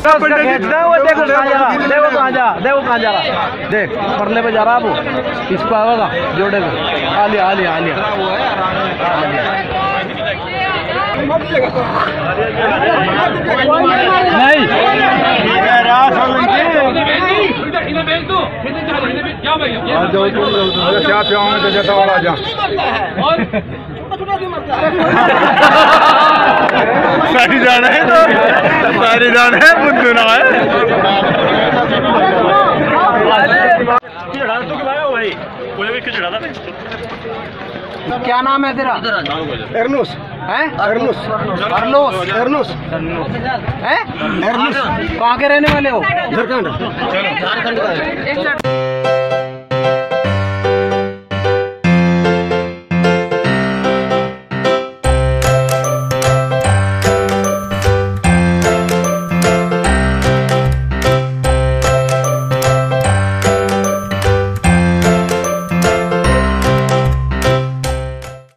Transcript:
देखो कहाँ जा रहा, देख परले पे जा रहा वो, इस पर आएगा जोड़े को। आ लिया नहीं जैसा वाला जा सारी जाना है तो सारी जाना है बुद्धू ना है। क्या नाम है तेरा? एर्नुस है? एर्नुस है? एर्नुस कहाँ के रहने वाले हो? झारखंड का है।